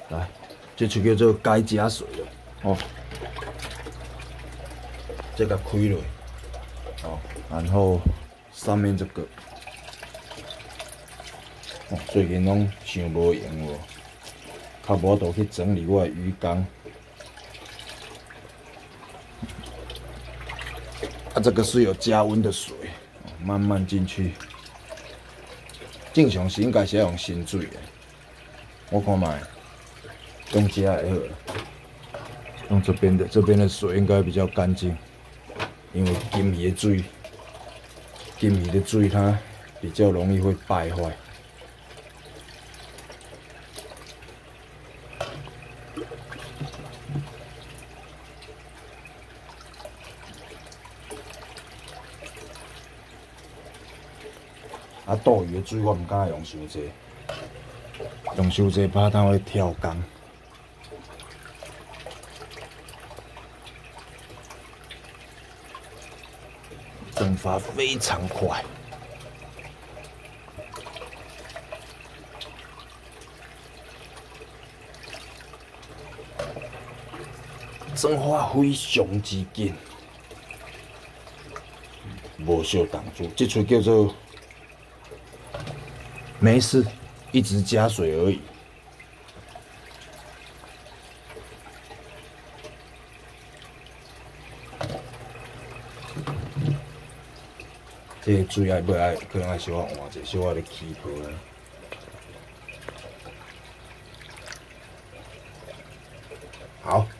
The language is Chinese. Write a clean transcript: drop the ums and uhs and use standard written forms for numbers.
来，这就叫做改加水了。哦，这个开落，哦，然后上面这个，哦，最近拢想无用哦，较无度去整理我的鱼缸。啊，这个是有加温的水，慢慢进去。正常是应该是要用新水的，我看卖，用这个好了。用这边的水应该比较干净，因为金鱼的水它比较容易会败坏。啊，斗鱼的水我唔敢用伤济，用伤济怕它会跳缸。蒸发非常快，蒸发非常之紧，无受挡住。这出叫做没事，一直加水而已。这个水要可能要小可换者，小可咧起泡啊。好。